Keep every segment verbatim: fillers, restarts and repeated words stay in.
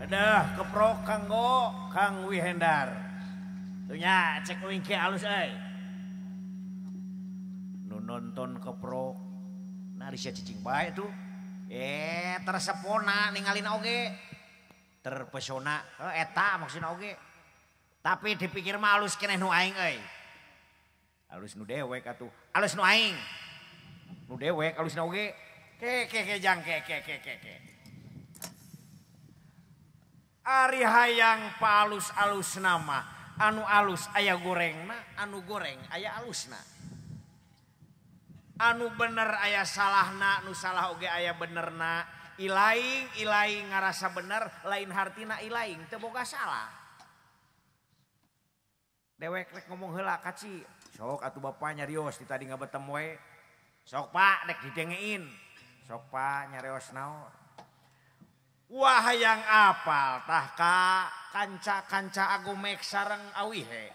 Adah keprok kanggo Kang Wihendar. Tuhnya cek wingke alus euy. Nu nonton keprok nari sia cicing bae tuh. Eh tersepona ningalin oge. Terpesona eh, eta maksudna oge. Tapi dipikir mah alus keneh nu aing euy. Alus nu dewek atuh. Alus nu aing. Nu dewek alusna oge. Ke ke ke jang ke ke ke ke ke. Ari hayang palus-alus nama anu alus aya gorengna anu goreng aya alusna anu bener aya salahna nu salah oge aya benerna ilaing ilaing ngarasa bener lain hartina ilaing teu boga salah dewek rek ngomong heula kaci sok atuh bapa nyarios di tadi ngabetem we sok pak dek didengein sok pak nyarios naon. Wah hayang apal tah ka kanca-kanca agomek sareng awihe.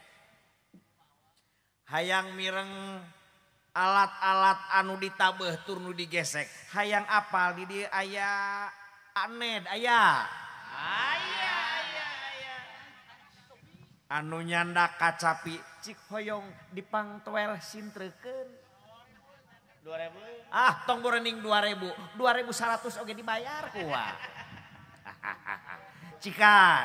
Hayang mireng alat-alat anu ditabeh tur nu digesek. Hayang apal di dieu aya aned aya. Aya aya aya. Anu nyandak kacapi cik hoyong dipangtoel sintreukeun. dua ribu. Ah tong borening dua ribu. dua ribu seratus oge dibayar kuah. Cikan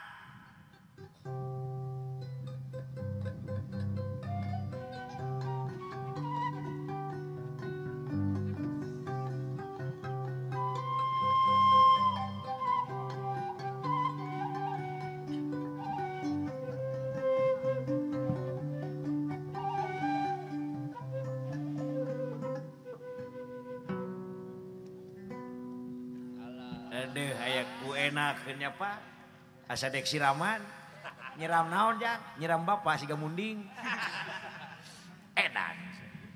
aduh aya ku enakeun nya Pak. Asa dek siraman. Nyiram naon jang? Nyiram bapak siga munding. Edan.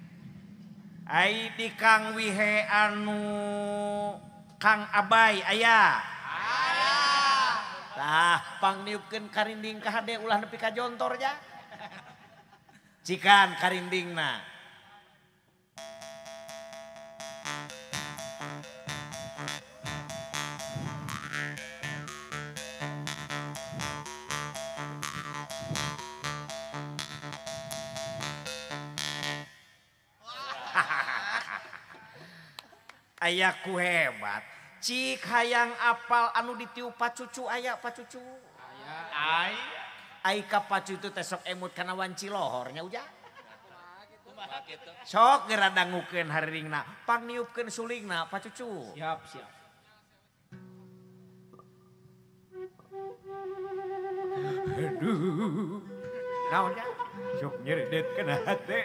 Ai di Kang Wihe anu Kang Abay aya. Aya. Tah pangniupkeun karinding ka hade ulah nepi ka jontor ja. Cikan karindingna. Aya ku hebat. Cik hayang apal anu ditiup pacucu aya pacucu. Aya. Aya. Ai ka pacucu teh sok emut kana wanci lohornya uja. Sok geura dangukeun hariringna, pangniupkeun sulingna pacucu. Siap, siap. Aduh. Naon ya? Sok nyeredet kana hate.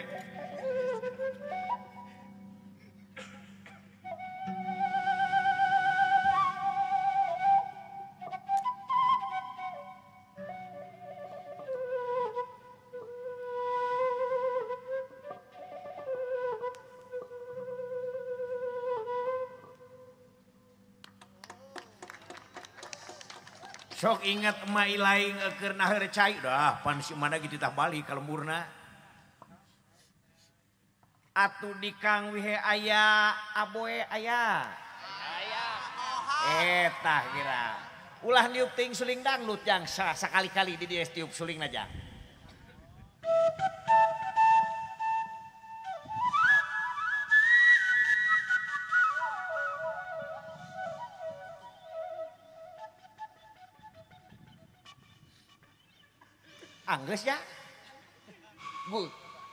Sok ingat emak ilaing keur naheur cai dah pan si mana gitu tah balik ka lemburna. Atuh di Kang Wihe aya aboe aya. Aya. Eta kira. Ulah niup ting suling dangdut jang sakali-kali di dieu tiup sulingna jang. Anggeus ya. Good.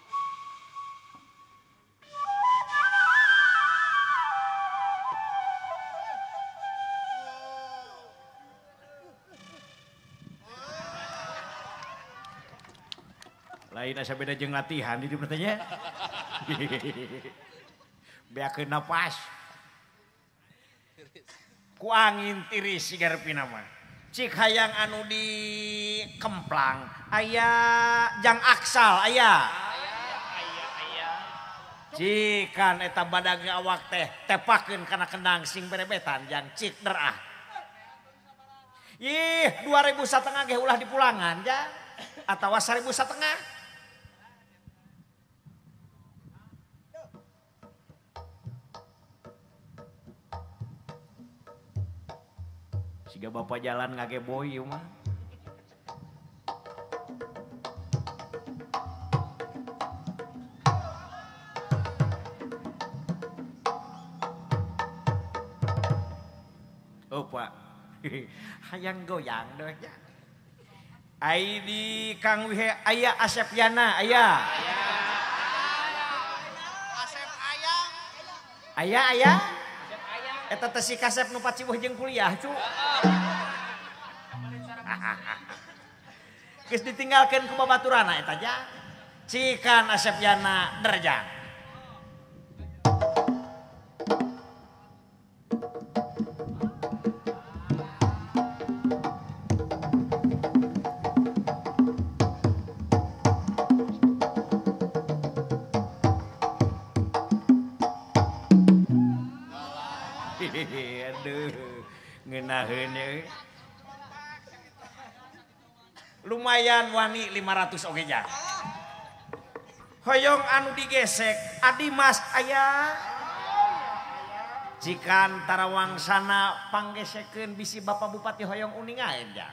Lain asa beda jeung latihan di dieu teh nya. Beakeun napas. Ku angin tiris sigarepina mah. Cik hayang anu di kemplang aya jang aksal aya. Aya aya aya. Cikan eta badag awak teh tepakeun kana kendang sing berebetan jang cik derah. Ih dua ribu satengah ge ulah dipulangan jang atawa seribu satengah. Siga bapak jalan ngageboy ieu mah. Oh Pak, hayang goyang deh ya. Ai di Kang Wihe aya Asep Yana aya. Asep ayang. Aya aya. Eta teh si Kasep nu pacibuh jeung kuliah cu. Geus ditinggalkeun ku babaturana eta ja. Cikan Asep Yana derjang. Aduh, ngeunaheun euy. Lumayan wani lima ratus oge ja. Hoyong anu digesek Adi Mas aya. Cikan tarawangsana panggesekeun bisi Bapak Bupati hoyong uningaeun ja.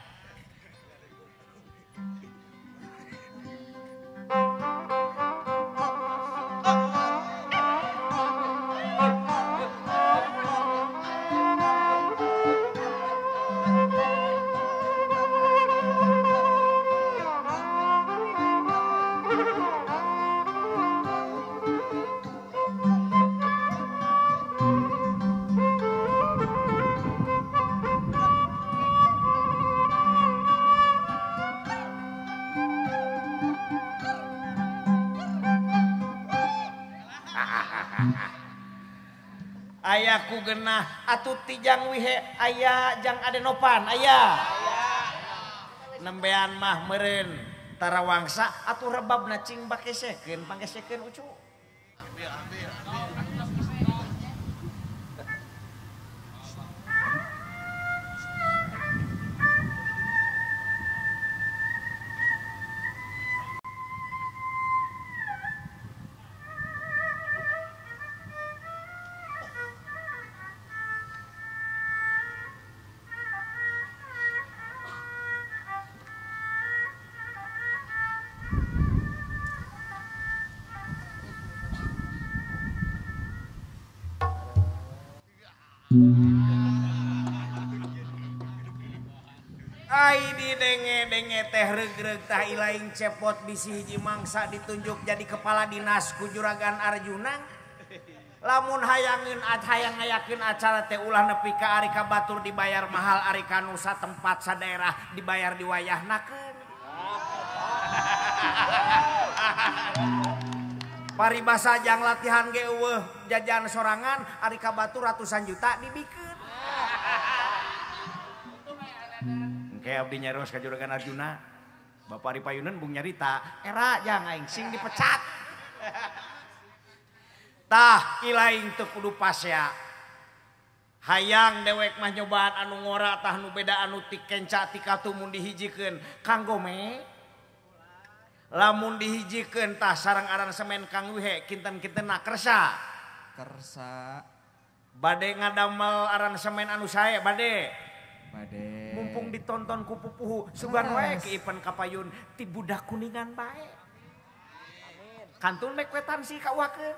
Aya ku genah atuh ti Jang Wihe aya Jang Adenopan aya. Nembean mah meureun tarawangsa atuh rebabna cing bakesekeun panggesekeun ucu. Ambil ambil ambil. Ai di denge-denge teh regreg tah ilaing cepot bisi hiji mangsa ditunjuk jadi kepala dinas ku Juragan Arjuna. Lamun hayangeun ad hayang ngayakeun acara teh ulah nepi ka ari ka batur dibayar mahal ari ka nusa tempat sadaerah dibayar diwayahnakeun. Paribasa jang latihan ge eueuh jajan sorangan ari ka batur ratusan juta dibikeun. Engke abdi nyaros ka Juragan Arjuna. Bapak Ari Payunan bung nyarita, era jang aing sing dipecat. Tah ilaing teu kudu pasea. Hayang dewek mah nyobaan anu ngora tah nu beda anu ti kenca ti katu mun dihijikeun kanggo me. Lamun dihijikeun tah sareng aransemen Kang Wihe kinten-kintenna kersa. Kersa. Bade ngadamel aransemen anu sae bade. Bade. Mumpung ditonton ku pupuhu sugan wae ke Ipen Kapayun ti budak kuningan bae. Kantun mek wetan si kauakeun.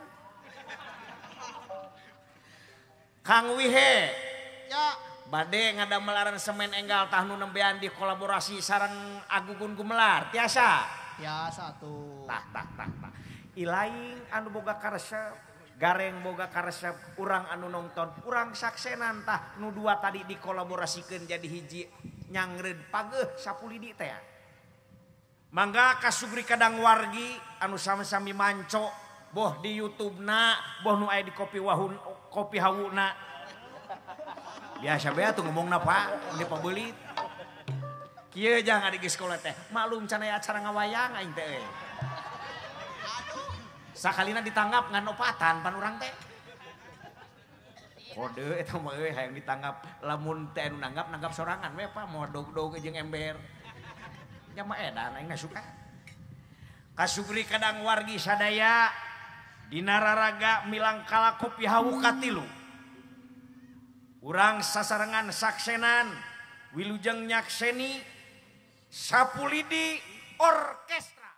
Kang Wihe. Ya. Bade ngadamel aransemen enggal tah nu nembean di kolaborasi sareng Agugun Gumelar tiasa. Ya satu. Tah tah tah tah. Ilaing anu boga karesep, gareng boga karesep, urang anu nonton, urang saksenan tah nu dua tadi dikolaborasikeun jadi hiji nyangreud pageuh sapulidi teh. Mangga kasugri kadang wargi anu sami-sami manco boh di YouTube-na, boh nu aya di kopi wahun kopi hawuna. Biasa bae atuh ngomongna Pak, di pabeulit. Kieu jang adik geus sekolah teh, maklum can aya acara ngawayang aing teh euy. Sakalina ditanggap ngan opatan pan urang teh. Kode eta mah euy hayang ditanggap lamun teh anu nanggap nanggap sorangan we Pak, modog-dog jeung ember. Nya mah edan aing suka. Kasugri kadang wargi sadaya dina raraga milangkala kopi hawu katilu. Urang sasarengan saksenan Wilujeng nyakseni Sapulidi Orkestra.